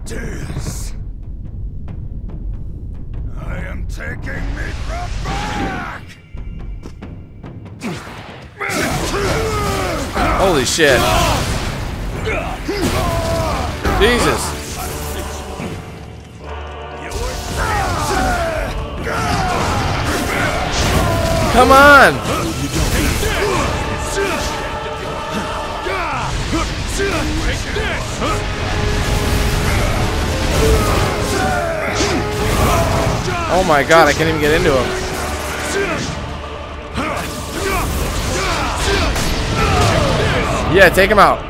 This. I am taking me from back. Holy shit. Jesus. Come on. Oh my god, I can't even get into him. Yeah, take him out.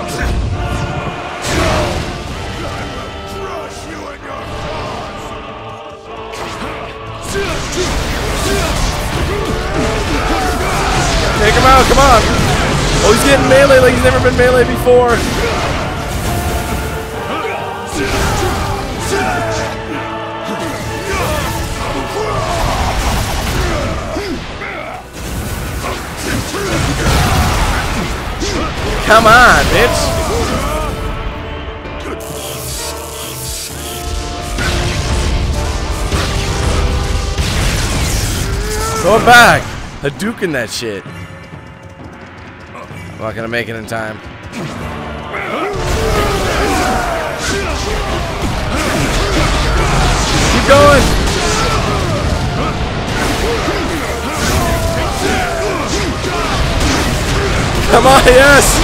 Take him out, come on. Oh, he's getting melee like he's never been melee before. Come on, bitch. Throw it back. Hadouken that shit. I'm not gonna make it in time. Keep going. Come on, yes.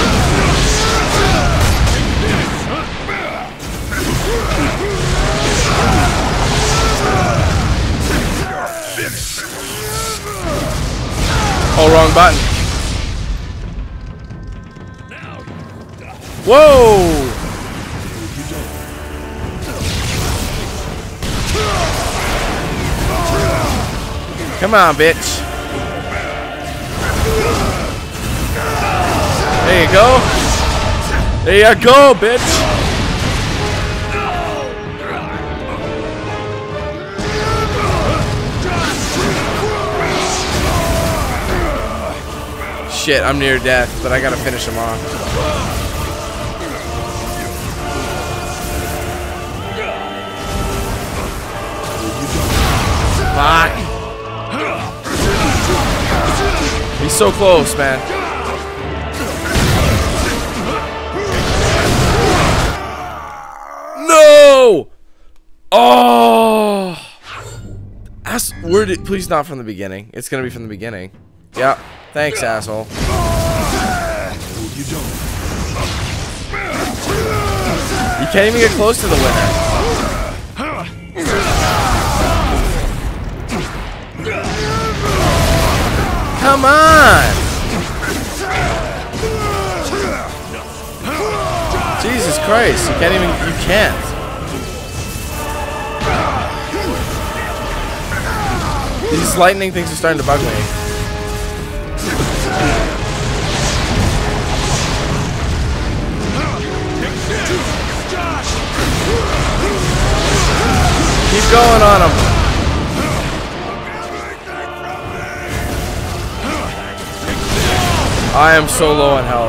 Oh, wrong button. Whoa! Come on, bitch. There you go. There you go, bitch. Shit, I'm near death, but I gotta finish him off. Fuck. He's so close, man. No! Oh! Please not from the beginning. It's gonna be from the beginning. Yeah. Thanks, asshole. You can't even get close to the winner. Come on! Jesus Christ, you can't even, you can't. These lightning things are starting to bug me. Keep going on him. I am so low on health.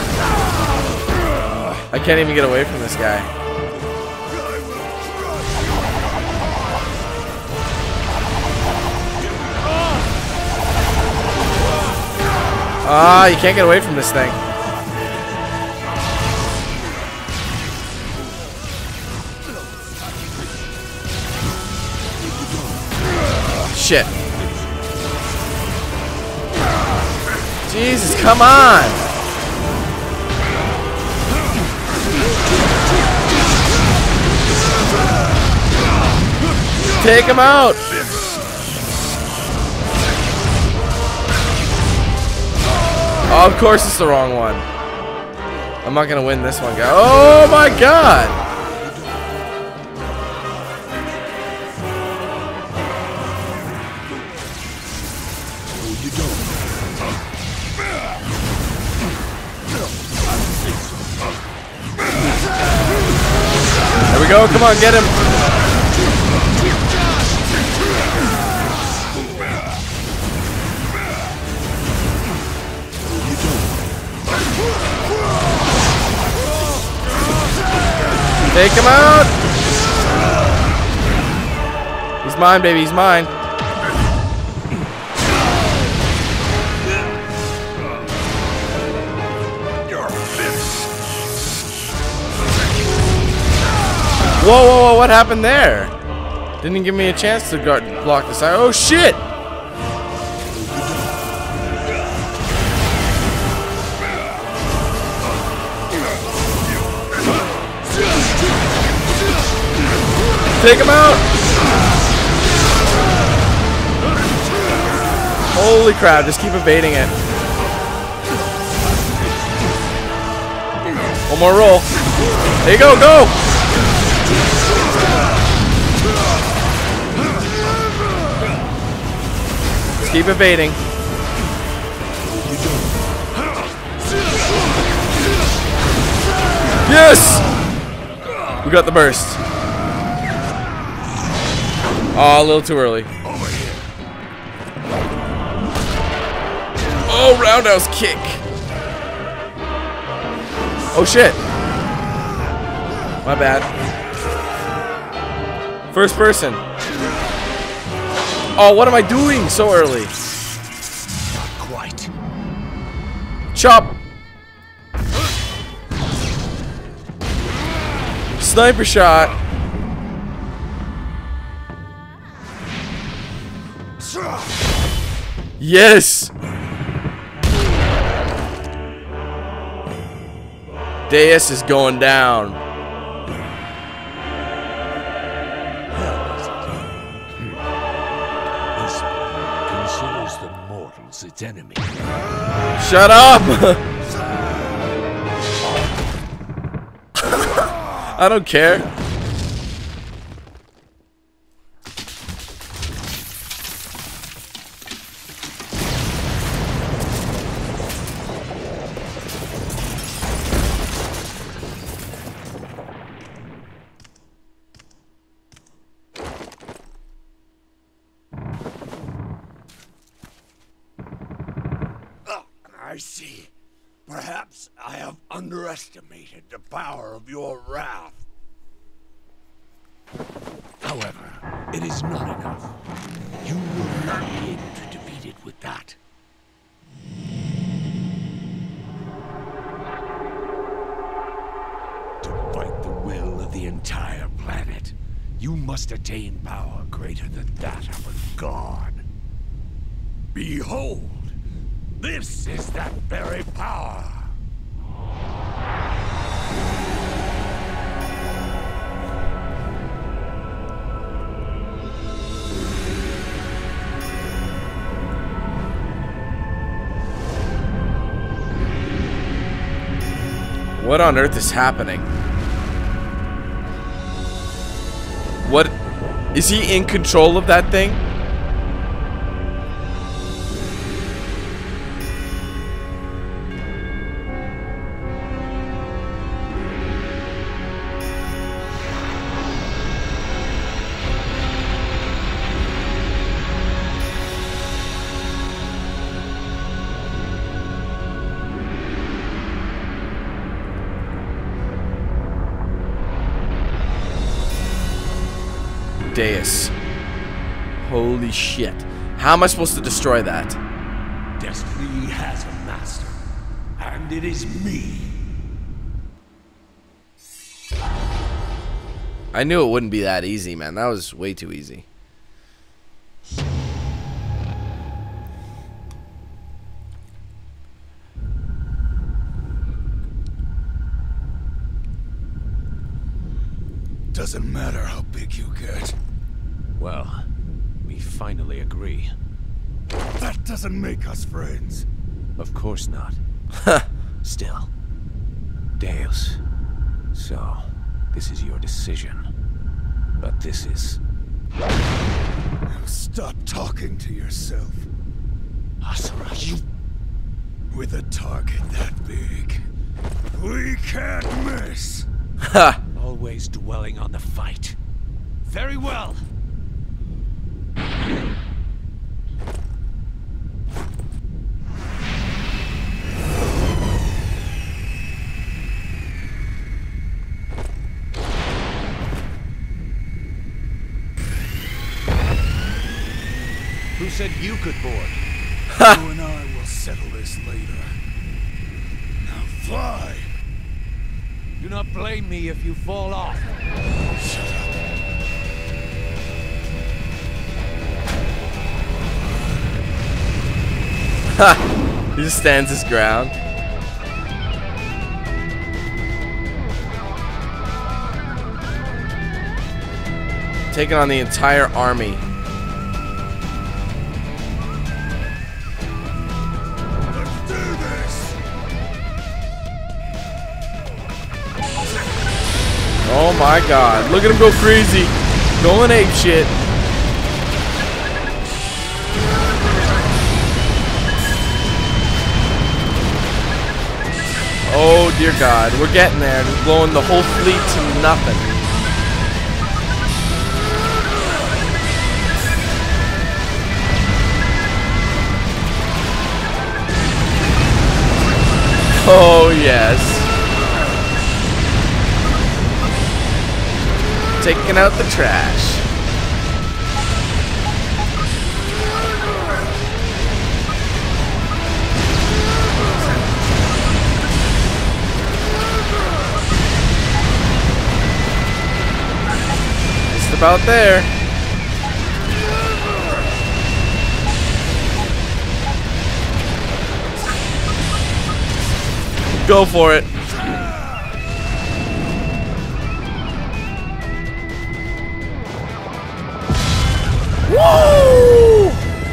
I can't even get away from this guy. Ah, you can't get away from this thing. Shit. Jesus, come on. Take him out. Oh, of course it's the wrong one. I'm not gonna win this one, guy. Oh my god. There we go, come on, get him. Take him out! He's mine, baby, he's mine. Whoa, whoa, whoa, what happened there? Didn't give me a chance to block the side. Oh, shit! Take him out! Holy crap, just keep evading it. One more roll. There you go, go! Just keep evading. Yes! We got the burst. Oh, a little too early. Oh, roundhouse kick. Oh, shit. My bad. First person. Oh, what am I doing so early? Not quite. Chop. Sniper shot. Yes. Deus is going down. This considers the mortals its enemy. Shut up! I don't care. I see. Perhaps I have underestimated the power of your wrath. However, it is not enough. You will not be able to defeat it with that. To fight the will of the entire planet, you must attain power greater than that of a god. Behold! This is that very power. What on earth is happening? What? Is he in control of that thing? Deus. Holy shit. How am I supposed to destroy that? Destiny has a master, and it is me. I knew it wouldn't be that easy, man. That was way too easy. Doesn't matter how big you get. Well, we finally agree. That doesn't make us friends. Of course not. Still. Deus. So, this is your decision. But this is... Now stop talking to yourself. Asura, you... With a target that big, we can't miss. Ha! Always dwelling on the fight. Very well. said you could board. You and I will settle this later. Now fly! Do not blame me if you fall off. Shut up. Ha! He just stands his ground. Taking on the entire army. Let's do this! Oh my god. Look at him go crazy. Going ape shit. Oh dear god. We're getting there. Just blowing the whole fleet to nothing. Oh yes. Taking out the trash. Just about there. Go for it. Woo!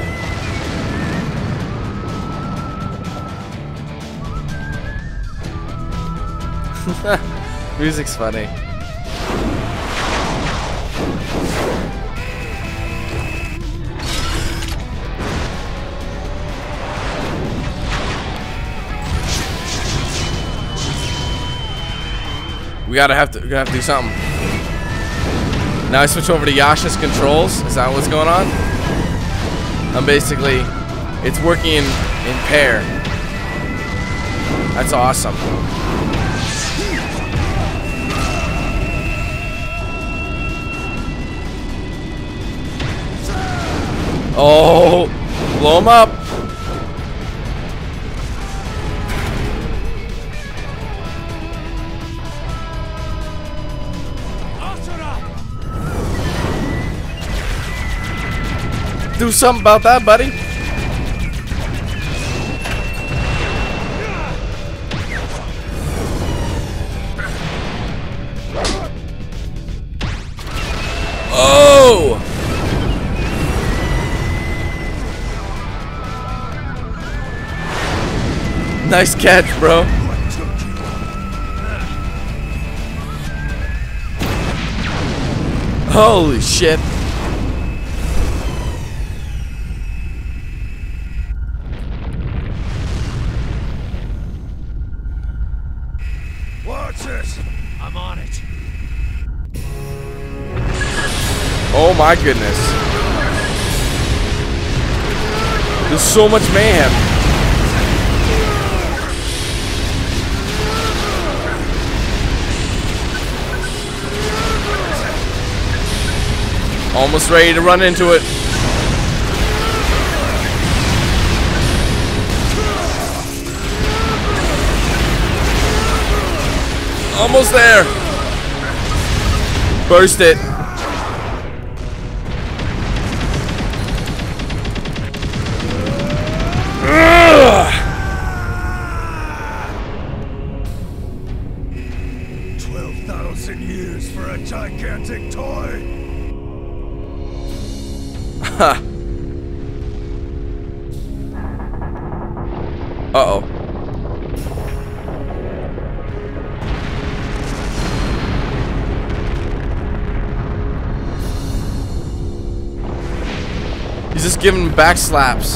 Music's funny. We gotta have to do something. Now I switch over to Yasha's controls. Is that what's going on? I'm basically, it's working in pair. That's awesome. Oh, blow him up. Do something about that, buddy. Oh! Nice catch, bro. Holy shit. I'm on it. Oh my goodness. There's so much mayhem. Almost ready to run into it. Almost there. Burst it. Ugh. 12,000 years for a gigantic toy. Ha. Uh-oh. He's just giving him back slaps.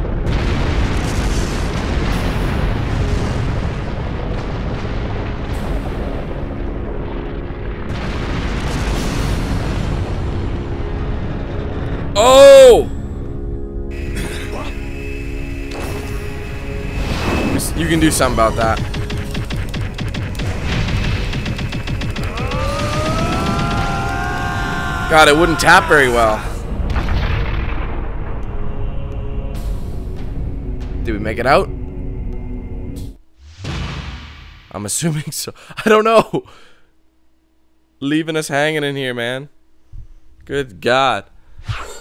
Oh! You can do something about that. God, it wouldn't tap very well. Did we make it out? I'm assuming so. I don't know. Leaving us hanging in here, man. Good God.